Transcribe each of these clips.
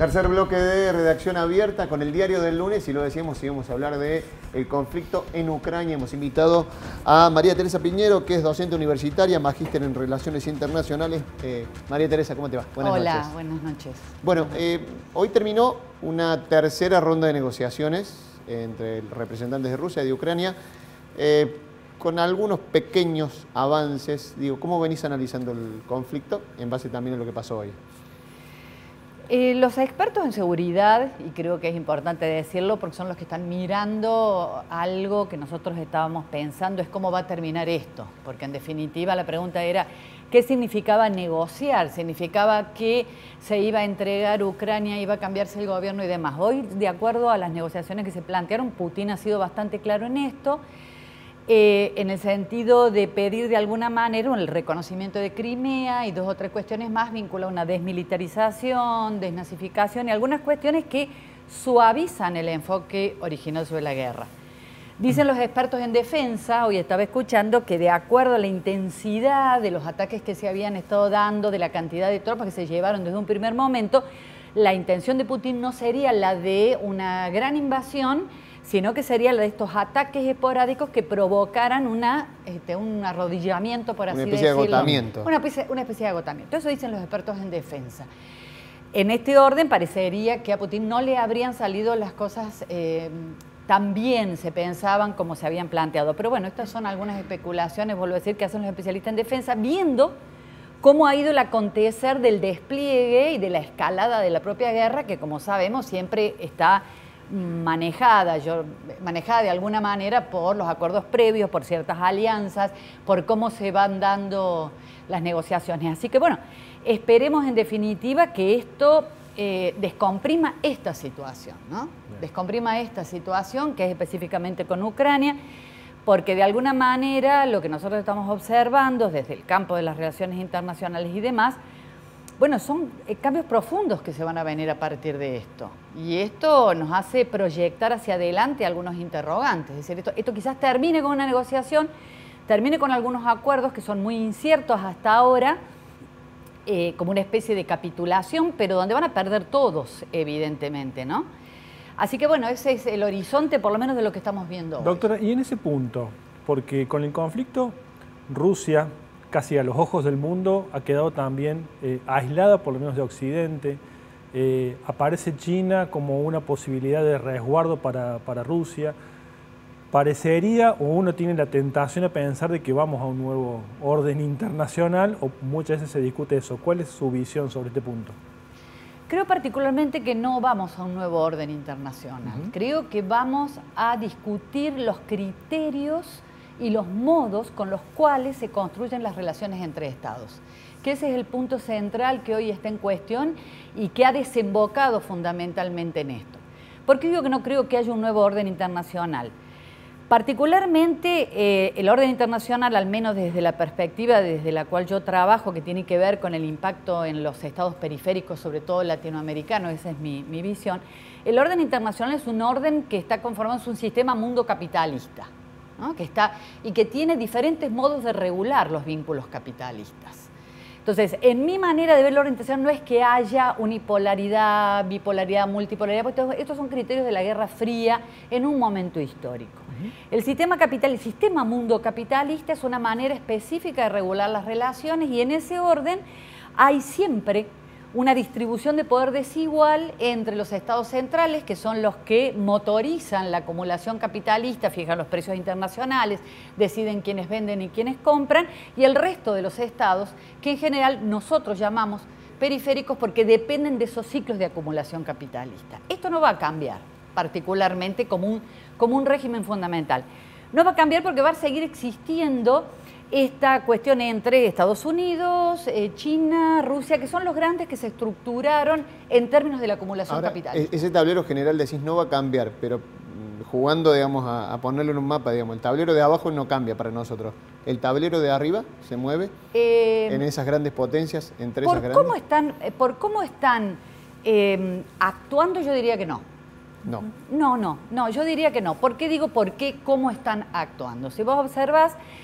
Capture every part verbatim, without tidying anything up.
Tercer bloque de redacción abierta con el diario del lunes, y lo decíamos, íbamos a hablar del conflicto en Ucrania. Hemos invitado a María Teresa Piñero, que es docente universitaria, magíster en Relaciones Internacionales. Eh, María Teresa, ¿cómo te va? Buenas Hola, noches. buenas noches. Bueno, eh, hoy terminó una tercera ronda de negociaciones entre representantes de Rusia y de Ucrania, eh, con algunos pequeños avances. Digo, ¿cómo venís analizando el conflicto en base también a lo que pasó hoy? Eh, los expertos en seguridad, y creo que es importante decirlo porque son los que están mirando algo que nosotros estábamos pensando, es cómo va a terminar esto, porque en definitiva la pregunta era ¿qué significaba negociar? Significaba que se iba a entregar Ucrania, iba a cambiarse el gobierno y demás. Hoy, de acuerdo a las negociaciones que se plantearon, Putin ha sido bastante claro en esto, Eh, en el sentido de pedir de alguna manera el reconocimiento de Crimea y dos o tres cuestiones más vinculadas a una desmilitarización, desnazificación y algunas cuestiones que suavizan el enfoque original sobre la guerra. Dicen los expertos en defensa, hoy estaba escuchando, que de acuerdo a la intensidad de los ataques que se habían estado dando, de la cantidad de tropas que se llevaron desde un primer momento, la intención de Putin no sería la de una gran invasión, sino que sería la de estos ataques esporádicos que provocaran una, este, un arrodillamiento, por así decirlo. Una especie de agotamiento. Una especie, una especie de agotamiento. Eso dicen los expertos en defensa. En este orden parecería que a Putin no le habrían salido las cosas eh, tan bien, se pensaban, como se habían planteado. Pero bueno, estas son algunas especulaciones, vuelvo a decir, que hacen los especialistas en defensa, viendo cómo ha ido el acontecer del despliegue y de la escalada de la propia guerra, que como sabemos siempre está manejada, yo, manejada de alguna manera por los acuerdos previos, por ciertas alianzas, por cómo se van dando las negociaciones. Así que bueno, esperemos en definitiva que esto eh, descomprima esta situación, ¿no? Descomprima esta situación que es específicamente con Ucrania, porque de alguna manera lo que nosotros estamos observando desde el campo de las relaciones internacionales y demás, bueno, son cambios profundos que se van a venir a partir de esto. Y esto nos hace proyectar hacia adelante algunos interrogantes. Es decir, esto, esto quizás termine con una negociación, termine con algunos acuerdos que son muy inciertos hasta ahora, eh, como una especie de capitulación, pero donde van a perder todos, evidentemente, ¿no? Así que bueno, ese es el horizonte, por lo menos, de lo que estamos viendo hoy. Doctora, y en ese punto, porque con el conflicto, Rusia, casi a los ojos del mundo, ha quedado también eh, aislada, por lo menos de Occidente. Eh, aparece China como una posibilidad de resguardo para, para Rusia. Parecería, o uno tiene la tentación de pensar de que vamos a un nuevo orden internacional, o muchas veces se discute eso. ¿Cuál es su visión sobre este punto? Creo particularmente que no vamos a un nuevo orden internacional. Uh-huh. Creo que vamos a discutir los criterios y los modos con los cuales se construyen las relaciones entre estados. Que ese es el punto central que hoy está en cuestión y que ha desembocado fundamentalmente en esto. ¿Por qué digo que no creo que haya un nuevo orden internacional? Particularmente eh, el orden internacional, al menos desde la perspectiva desde la cual yo trabajo, que tiene que ver con el impacto en los estados periféricos, sobre todo latinoamericanos, esa es mi, mi visión. El orden internacional es un orden que está conformado, es un sistema mundo capitalista, ¿no? Que está, y que tiene diferentes modos de regular los vínculos capitalistas. Entonces, en mi manera de ver la orientación no es que haya unipolaridad, bipolaridad, multipolaridad, porque estos, estos son criterios de la Guerra Fría en un momento histórico. Uh-huh. El sistema capital, el sistema mundo capitalista es una manera específica de regular las relaciones y en ese orden hay siempre una distribución de poder desigual entre los estados centrales, que son los que motorizan la acumulación capitalista, fijan los precios internacionales, deciden quiénes venden y quiénes compran, y el resto de los estados, que en general nosotros llamamos periféricos porque dependen de esos ciclos de acumulación capitalista. Esto no va a cambiar, particularmente como un, como un régimen fundamental. No va a cambiar porque va a seguir existiendo esta cuestión entre Estados Unidos, eh, China, Rusia, que son los grandes que se estructuraron en términos de la acumulación Ahora, capital. Ese tablero general decís no va a cambiar, pero jugando, digamos, a, a ponerlo en un mapa, digamos, el tablero de abajo no cambia para nosotros. ¿El tablero de arriba se mueve eh, en esas grandes potencias, entre por esas grandes? Cómo están, por cómo están eh, actuando, yo diría que no. No. No, no, no, yo diría que no. ¿Por qué digo por qué, cómo están actuando? Si vos observás,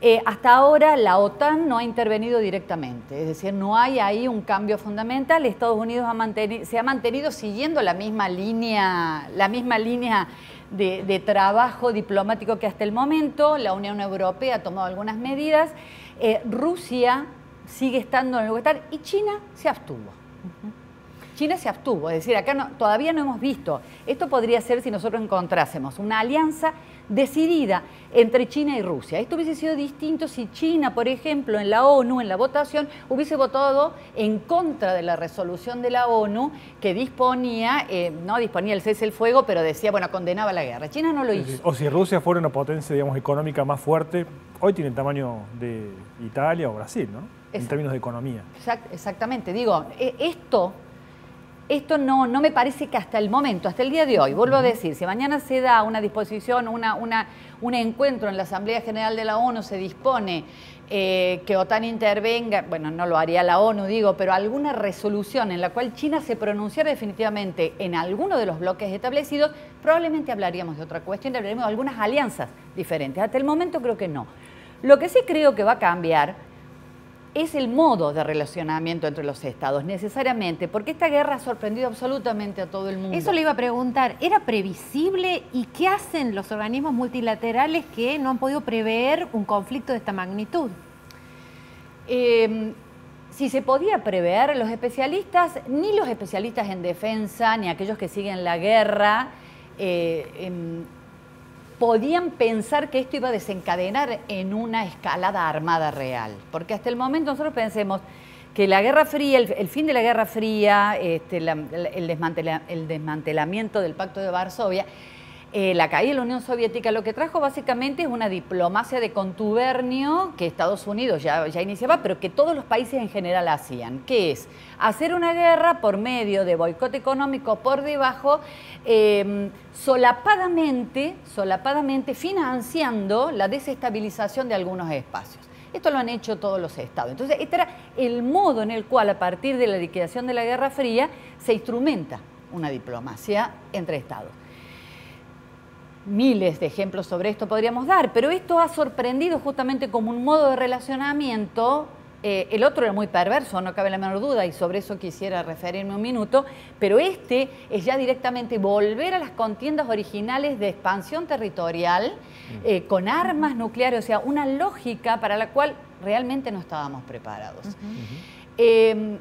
Eh, hasta ahora la OTAN no ha intervenido directamente, es decir, no hay ahí un cambio fundamental. Estados Unidos ha mantenido, se ha mantenido siguiendo la misma línea, la misma línea de, de trabajo diplomático que hasta el momento. La Unión Europea ha tomado algunas medidas, eh, Rusia sigue estando en el lugar y China se abstuvo. Uh-huh. China se abstuvo, es decir, acá no, todavía no hemos visto. Esto podría ser si nosotros encontrásemos una alianza decidida entre China y Rusia. Esto hubiese sido distinto si China, por ejemplo, en la ONU, en la votación, hubiese votado en contra de la resolución de la ONU que disponía, eh, no disponía el cese el fuego, pero decía, bueno, condenaba la guerra. China no lo hizo. O si Rusia fuera una potencia, digamos, económica más fuerte, hoy tiene el tamaño de Italia o Brasil, ¿no? En términos de economía. Exact, exactamente. Digo, esto... Esto no, no me parece que hasta el momento, hasta el día de hoy, vuelvo a decir, si mañana se da una disposición, una, una, un encuentro en la Asamblea General de la ONU, se dispone eh, que OTAN intervenga, bueno, no lo haría la ONU, digo, pero alguna resolución en la cual China se pronunciara definitivamente en alguno de los bloques establecidos, probablemente hablaríamos de otra cuestión, hablaríamos de algunas alianzas diferentes. Hasta el momento creo que no. Lo que sí creo que va a cambiar es el modo de relacionamiento entre los estados, necesariamente, porque esta guerra ha sorprendido absolutamente a todo el mundo. Eso le iba a preguntar, ¿era previsible y qué hacen los organismos multilaterales que no han podido prever un conflicto de esta magnitud? Eh, si se podía prever, los especialistas, ni los especialistas en defensa, ni aquellos que siguen la guerra, eh, eh, podían pensar que esto iba a desencadenar en una escalada armada real. Porque hasta el momento nosotros pensemos que la Guerra Fría, el, el fin de la Guerra Fría, este, la, el, desmantela, el desmantelamiento del Pacto de Varsovia, eh, la caída de la Unión Soviética, lo que trajo básicamente es una diplomacia de contubernio que Estados Unidos ya, ya iniciaba, pero que todos los países en general hacían, que es hacer una guerra por medio de boicot económico por debajo, eh, solapadamente, solapadamente financiando la desestabilización de algunos espacios. Esto lo han hecho todos los estados. Entonces, este era el modo en el cual, a partir de la liquidación de la Guerra Fría, se instrumenta una diplomacia entre estados. Miles de ejemplos sobre esto podríamos dar, pero esto ha sorprendido justamente como un modo de relacionamiento. Eh, el otro era muy perverso, no cabe la menor duda, y sobre eso quisiera referirme un minuto, pero este es ya directamente volver a las contiendas originales de expansión territorial eh, con armas nucleares, o sea, una lógica para la cual realmente no estábamos preparados. Uh-huh. eh,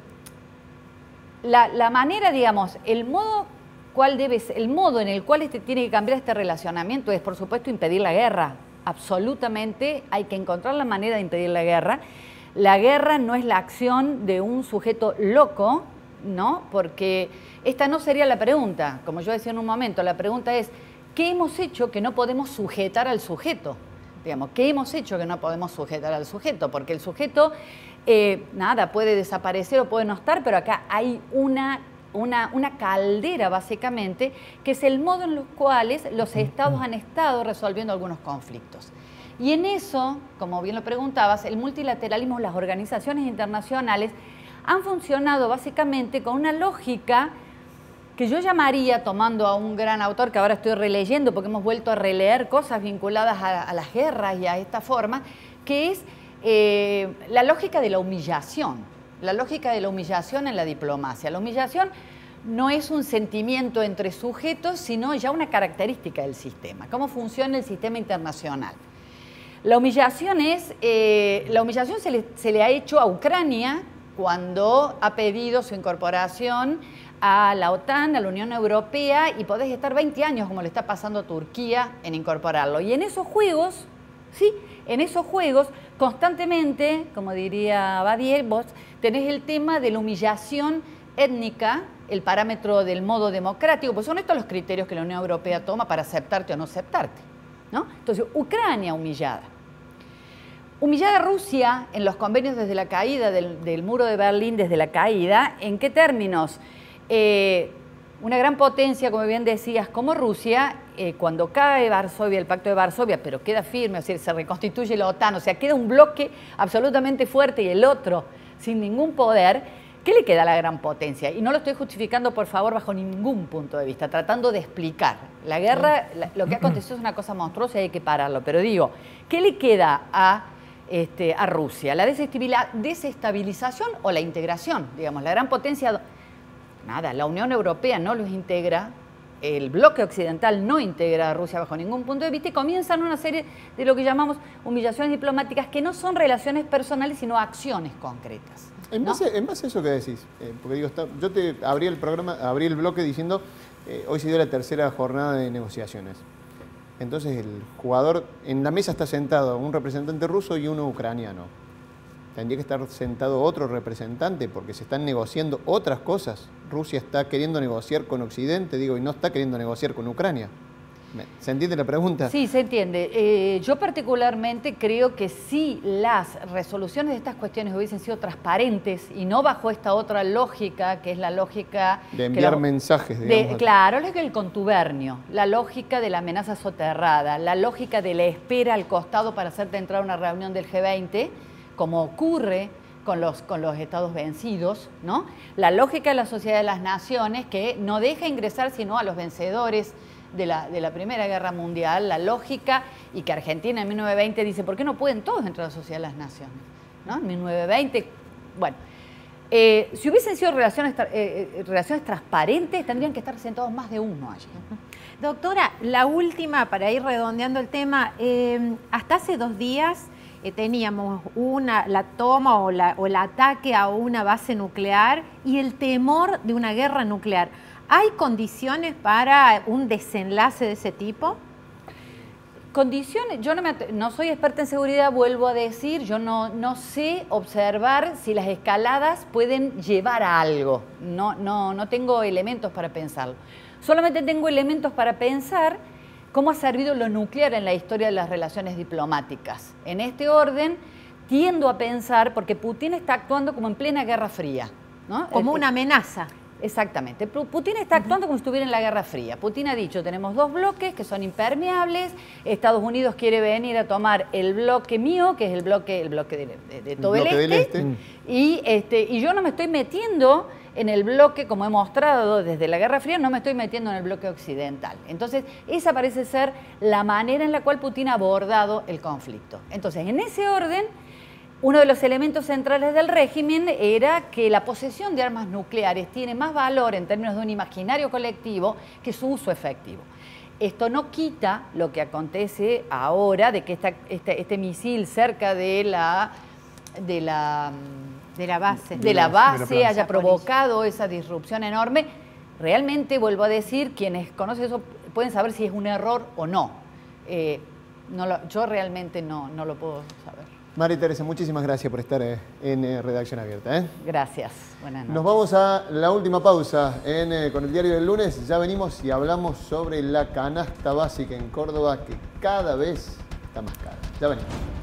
la, la manera, digamos, el modo... ¿Cuál debe ser? El modo en el cual este tiene que cambiar este relacionamiento es, por supuesto, impedir la guerra. Absolutamente hay que encontrar la manera de impedir la guerra. La guerra no es la acción de un sujeto loco, ¿no? Porque esta no sería la pregunta, como yo decía en un momento. La pregunta es, ¿qué hemos hecho que no podemos sujetar al sujeto? Digamos, ¿qué hemos hecho que no podemos sujetar al sujeto? Porque el sujeto, eh, nada, puede desaparecer o puede no estar, pero acá hay una... Una, una caldera, básicamente, que es el modo en los cuales los estados han estado resolviendo algunos conflictos. Y en eso, como bien lo preguntabas, el multilateralismo, las organizaciones internacionales han funcionado básicamente con una lógica que yo llamaría, tomando a un gran autor que ahora estoy releyendo, porque hemos vuelto a releer cosas vinculadas a, a las guerras y a esta forma, que es eh, la lógica de la humillación. La lógica de la humillación en la diplomacia. La humillación no es un sentimiento entre sujetos, sino ya una característica del sistema. ¿Cómo funciona el sistema internacional? La humillación es, eh, la humillación se le, se le ha hecho a Ucrania cuando ha pedido su incorporación a la OTAN, a la Unión Europea, y podés estar veinte años, como le está pasando a Turquía, en incorporarlo. Y en esos juegos, sí, en esos juegos, constantemente, como diría Badier, vos tenés el tema de la humillación étnica, el parámetro del modo democrático, pues son estos los criterios que la Unión Europea toma para aceptarte o no aceptarte, ¿no? Entonces, Ucrania humillada. Humillada Rusia en los convenios desde la caída del, del muro de Berlín, desde la caída, ¿en qué términos? Eh, una gran potencia, como bien decías, como Rusia, eh, cuando cae Varsovia, el Pacto de Varsovia, pero queda firme, es decir, se reconstituye la OTAN, o sea, queda un bloque absolutamente fuerte y el otro sin ningún poder, ¿qué le queda a la gran potencia? Y no lo estoy justificando, por favor, bajo ningún punto de vista, tratando de explicar. La guerra, la, lo que ha acontecido es una cosa monstruosa y hay que pararlo, pero digo, ¿qué le queda a este, a Rusia? ¿La desestabilización o la integración? Digamos, la gran potencia... Nada, la Unión Europea no los integra, el bloque occidental no integra a Rusia bajo ningún punto de vista y comienzan una serie de lo que llamamos humillaciones diplomáticas que no son relaciones personales, sino acciones concretas. En base, ¿no? en base a eso que decís, eh, porque digo, está, yo te abrí el programa, abrí el bloque diciendo, eh, hoy se dio la tercera jornada de negociaciones. Entonces el jugador, en la mesa está sentado un representante ruso y uno ucraniano. Tendría que estar sentado otro representante porque se están negociando otras cosas. Rusia está queriendo negociar con Occidente, digo, y no está queriendo negociar con Ucrania. ¿Se entiende la pregunta? Sí, se entiende. Eh, yo particularmente creo que si las resoluciones de estas cuestiones hubiesen sido transparentes y no bajo esta otra lógica, que es la lógica... De enviar la, mensajes, digamos. De, claro, la lógica del contubernio, la lógica de la amenaza soterrada, la lógica de la espera al costado para hacerte entrar a una reunión del G veinte, como ocurre con los, con los estados vencidos, ¿no? La lógica de la Sociedad de las Naciones, que no deja ingresar sino a los vencedores de la, de la Primera Guerra Mundial, la lógica, y que Argentina en mil novecientos veinte dice, ¿por qué no pueden todos entrar a la Sociedad de las Naciones? ¿No? En mil novecientos veinte, bueno, eh, si hubiesen sido relaciones, eh, relaciones transparentes, tendrían que estar sentados más de uno allí. Doctora, la última, para ir redondeando el tema, eh, hasta hace dos días eh, teníamos una, la toma o, la, o el ataque a una base nuclear y el temor de una guerra nuclear. ¿Hay condiciones para un desenlace de ese tipo? Condiciones, yo no, me, no soy experta en seguridad, vuelvo a decir, yo no, no sé observar si las escaladas pueden llevar a algo, no, no, no tengo elementos para pensarlo. Solamente tengo elementos para pensar cómo ha servido lo nuclear en la historia de las relaciones diplomáticas. En este orden, tiendo a pensar, porque Putin está actuando como en plena Guerra Fría, ¿no? Como una amenaza. Exactamente. Putin está actuando como si estuviera en la Guerra Fría. Putin ha dicho, tenemos dos bloques que son impermeables, Estados Unidos quiere venir a tomar el bloque mío, que es el bloque, el bloque de, de, de todo el, el este, este. Y, este, y yo no me estoy metiendo en el bloque, como he mostrado desde la Guerra Fría, no me estoy metiendo en el bloque occidental. Entonces, esa parece ser la manera en la cual Putin ha abordado el conflicto. Entonces, en ese orden, uno de los elementos centrales del régimen era que la posesión de armas nucleares tiene más valor en términos de un imaginario colectivo que su uso efectivo. Esto no quita lo que acontece ahora de que esta, este, este misil cerca de la, de la, de la base, de la base de la haya provocado esa disrupción enorme. Realmente, vuelvo a decir, quienes conocen eso pueden saber si es un error o no. Eh, no lo, yo realmente no, no lo puedo saber. María Teresa, muchísimas gracias por estar en eh, Redacción Abierta. ¿eh? Gracias. Buenas noches. Nos vamos a la última pausa en, eh, con el diario del lunes. Ya venimos y hablamos sobre la canasta básica en Córdoba, que cada vez está más cara. Ya venimos.